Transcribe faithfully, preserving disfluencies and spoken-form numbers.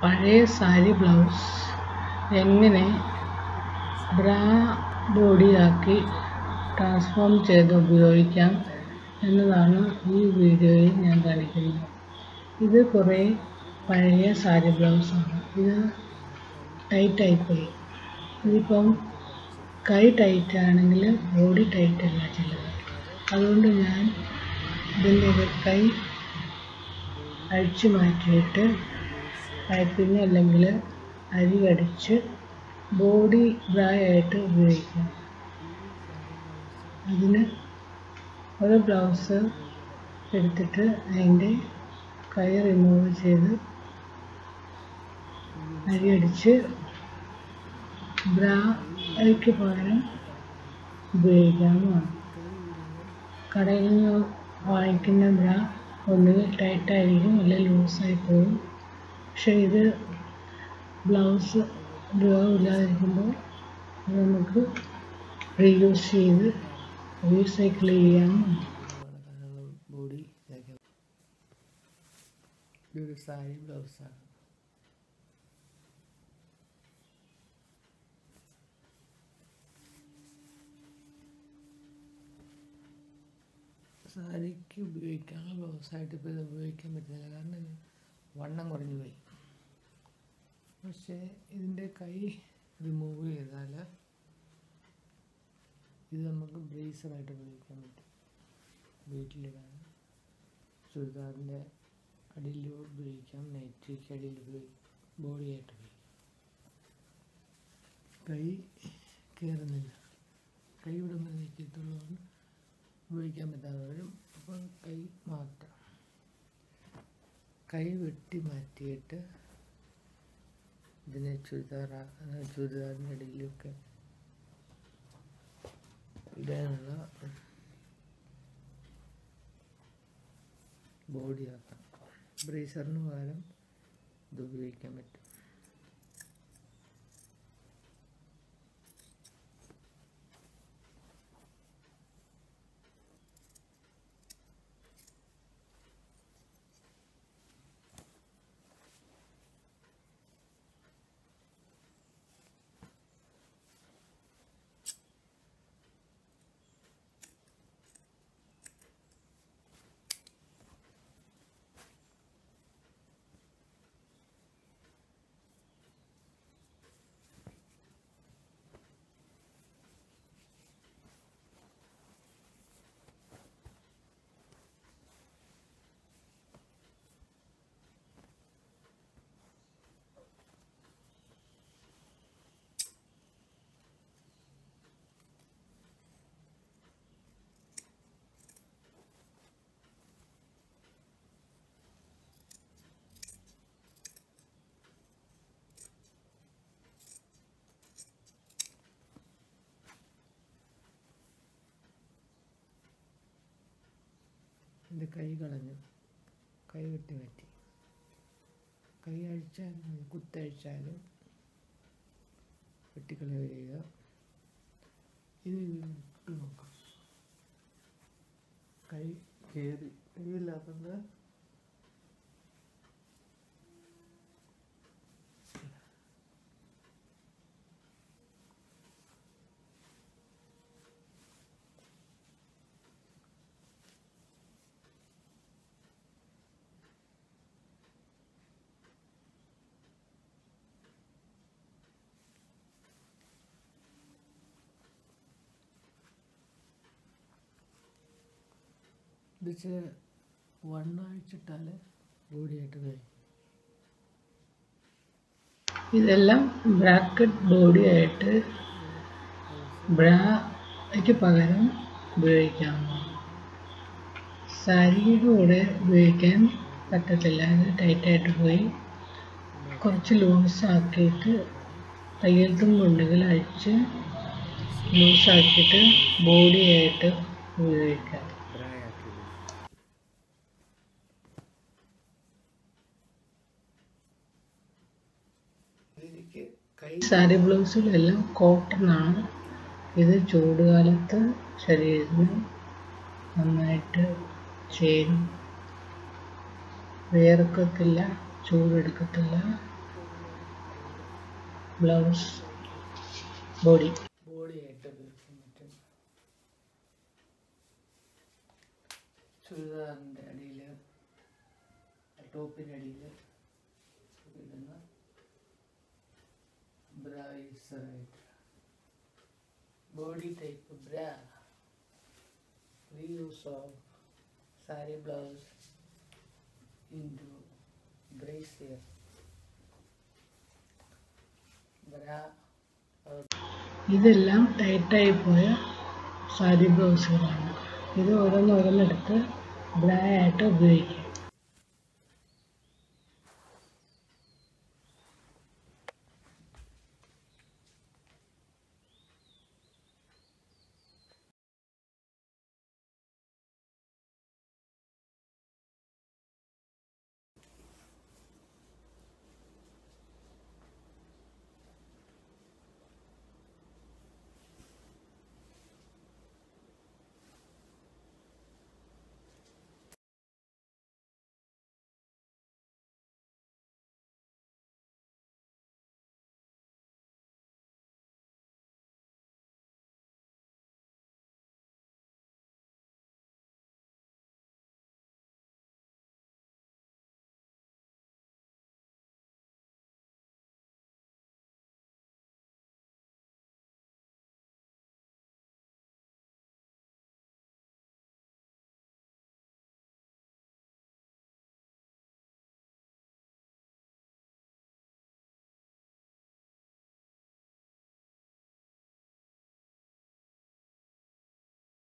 പഴയ സാരി ബ്ലൗസ് എങ്ങനെ ബ്രാ ബോഡിയാക്കി ട്രാൻസ്ഫോം ചെയ്ത് ഉപയോഗിക്കാം എന്നതാണ് ഈ വീഡിയോയിൽ ഞാൻ കാണിക്കുന്നത്. ഇത് കുറേ പഴയ സാരി ബ്ലൗസാണ്. ഇത് ടൈറ്റായിപ്പോയി. ഇതിപ്പം കൈ ടൈറ്റ് ആണെങ്കിൽ ബോഡി ടൈറ്റ് അല്ല ചിലത്. അതുകൊണ്ട് ഞാൻ ഇതിൻ്റെ കൈ അഴിച്ചു മാറ്റിയിട്ട് പൈപ്പിംഗ് അല്ലെങ്കിൽ അരി അടിച്ച് ബോഡി ബ്രായായിട്ട് ഉപയോഗിക്കാം. അതിന് ഒരു ബ്ലൗസ് എടുത്തിട്ട് അതിൻ്റെ കൈ റിമൂവ് ചെയ്ത് അരി അടിച്ച് ബ്രായ്ക്ക് പകരം ഉപയോഗിക്കാവുന്നതാണ്. കടയിൽ നിന്ന് വാങ്ങിക്കുന്ന ബ്രാ ഒന്നുകിൽ ടൈറ്റായിരിക്കും അല്ലെങ്കിൽ ലൂസായി പോകും. പക്ഷേ ഇത് ബ്ലൗസ് ഉപയോഗമില്ലാതിരിക്കുമ്പോൾ നമുക്ക് റീയൂസ് ചെയ്ത് റീസൈക്കിൾ ചെയ്യാവുന്നതാണ്. ബോഡി ഇതൊരു സാരി ബ്ലൗസാണ്. സാരിക്ക് ഉപയോഗിക്കാനുള്ള ബ്ലൗസായിട്ട് ഇപ്പോൾ ഇത് ഉപയോഗിക്കാൻ പറ്റുന്നില്ല, കാരണം ഇത് വണ്ണം കുറഞ്ഞു പോയി. പക്ഷേ ഇതിൻ്റെ കൈ റിമൂവ് ചെയ്താൽ ഇത് നമുക്ക് ബ്രേസറായിട്ട് ഉപയോഗിക്കാൻ പറ്റും. വീട്ടിലിടാൻ ചുരിദാറിൻ്റെ അടിയിൽ ഉപയോഗിക്കാം, നൈറ്റിക്ക് അടിയിൽ ഉപയോഗിക്കാം, ബോഡിയായിട്ട് ഉപയോഗിക്കാം. കൈ കയറുന്നില്ല, കൈ വിടുമ്പോൾ നീക്കത്തുള്ളതുകൊണ്ട് ഉപയോഗിക്കാൻ പറ്റാതെ വരും. അപ്പം കൈ മാറ്റാം. കൈ വെട്ടി മാറ്റിയിട്ട് ഇതിനെ ചുരിദാർ ചുരിദാറിൻ്റെ അടിയിലൊക്കെ ഇടാനുള്ള ബോഡിയാക്കാം. ബ്രേസറിന് പകരം ഇത് ഉപയോഗിക്കാൻ പറ്റും. എൻ്റെ കൈ കളഞ്ഞു, കൈ വെട്ടി മാറ്റി. കൈ അഴിച്ചാലും കുത്തഴിച്ചാലും വെട്ടിക്കളയുക ചെയ്യുക. ഇത് ഇട്ട് നോക്കാം. കൈ കയറി കൈയില്ലാത്തത് ഇത് വണ്ണാഴ്ചിട്ടാൽ ബോഡിയായിട്ട് കഴിയും. ഇതെല്ലാം ബ്രാക്കറ്റ് ബോഡിയായിട്ട് ബ്രായ്ക്ക് പകരം ഉപയോഗിക്കാവുന്നതാണ്. സാരിയുടെ കൂടെ ഉപയോഗിക്കാൻ പറ്റത്തില്ല, ഇത് ടൈറ്റായിട്ട് പോയി. കുറച്ച് ലൂസാക്കിയിട്ട് തയ്യൽ തുമ്പുണ്ടെങ്കിൽ അഴിച്ച് ലൂസാക്കിയിട്ട് ബോഡിയായിട്ട് ഉപയോഗിക്കാം. സാരി ബ്ലൗസുകളെല്ലാം കോട്ടണാണ്. ഇത് ചൂടുകാലത്ത് ശരീരത്തിന് നന്നായിട്ട് ചേരും, വിയർക്കത്തില്ല, ചൂടെടുക്കത്തില്ല. ബ്ലൗസ് ബോഡി ബോഡി ആയിട്ട് ഉപയോഗിക്കാൻ പറ്റും. ചുരിദാറിൻ്റെ അടിയിൽ ടോപ്പിൻ്റെ അടിയിൽ ഇടുന്ന ബ്രായിസറായിട്ട് body type bra. Reuse of sari blouse into brassiere bra. ഇതെല്ലാം ടൈറ്റായി പോയ സാരി ബ്ലൗസുകളാണ്. ഇത് ഓരോന്നോരോന്നെടുത്ത് ബ്രാ ആയിട്ട് ഉപയോഗിക്കുക.